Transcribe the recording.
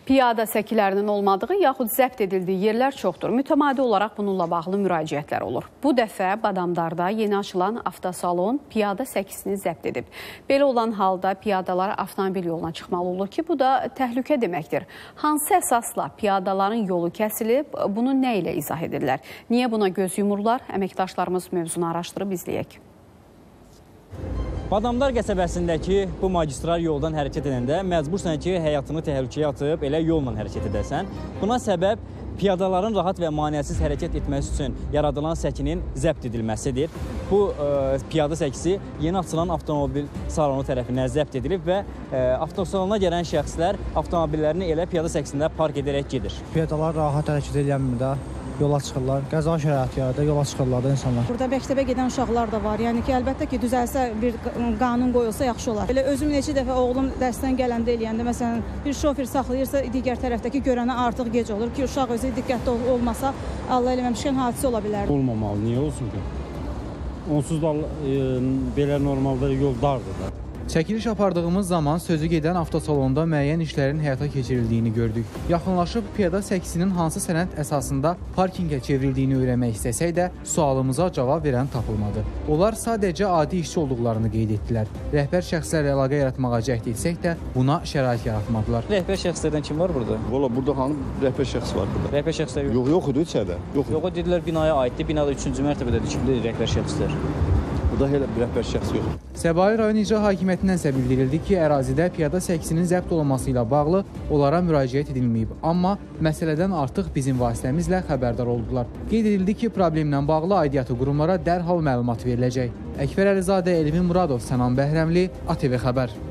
Piyada səkilərinin olmadığı yaxud zəbt edildiyi yerlər çoxdur. Mütəmadi olaraq bununla bağlı müraciətlər olur. Bu dəfə Badamdarda yeni açılan avtosalon piyada səkisini zəbt edib. Belə olan halda piyadalar avtomobil yoluna çıxmalı olur ki, bu da təhlükə deməkdir. Hansı əsasla piyadaların yolu kəsilib, bunu nə ilə izah edirlər? Niyə buna göz yumurlar? Əməkdaşlarımız mövzunu araşdırıb izləyək. Badamdar qəsəbəsindəki bu magistral yoldan hərəkət edəndə məcbursan ki, həyatını təhlükəyə atıb elə yolla hərəkət edəsən. Buna səbəb piyadaların rahat və maneəsiz hərəkət etməsi üçün yaradılan səkinin zəbt edilməsidir. Bu piyada səkisi yeni açılan avtomobil salonu tərəfindən zəbt edilib və avtosalona gələn şəxslər avtomobillərini elə piyada səkisində park edərək gedir. Piyadalar rahat hərəkət edilmir də. Yola çıxırlar, qəza şəraiti yaradır, yola çıxırlar da insanlar. Burada məktəbə gedən uşaqlar da var. Yəni ki, əlbəttə ki, düzəlsə bir qanun qoyulsa yaxşı olar. Elə özüm neçə dəfə oğlum dərsdən gələndə eləyəndə, məsələn, bir şofer saxlayırsa, digər tərəfdəki görənə artıq gec olur ki, uşaq özü diqqətli olmasa, Allah eləməmişkən hadisə ola bilər. Olmamalı, niyə olsun ki? Onsuz da belə normalda yol dardır da. Çəkiliş apardığımız zaman sözü gedən avtosalonda müəyyən işlərin həyata keçirildiyini gördük. Yaxınlaşıb piyada səkisinin hansı sənəd əsasında parkinqə çevrildiyini öyrənmək istəsək də sualımıza cavab verən tapılmadı. Onlar sadəcə adi işçi olduqlarını qeyd etdilər. Rəhbər şəxslərlə əlaqə yaratmağa cəhd etsək də buna şərait yaratmadılar. Rəhbər şəxslərdən kim var burada? Valla burada hanım rəhbər şəxs var burada. Rəhbər şəxslər yox. Yox idi içəridə. Yox, dedilər binaya aiddir. Binada 3-cü mərtəbədədir. Kimdir rəhbər şəxslər? burada elə bir rəhbər şəxs yox. Səbail rayon icra hakimiyyətindən isə bildirildi ki, ərazidə piyada səkisinin zəbt olunması ilə bağlı onlara müraciət edilməyib. Amma məsələdən artıq bizim vasitəmizlə xəbərdar oldular. Qeyd edildi ki, problemlə bağlı aidiyyatı qurumlara dərhal məlumat veriləcək. Əkbər Əlizadə, Elvin Muradov, Sənan Bəhrəmli, ATV Xəbər.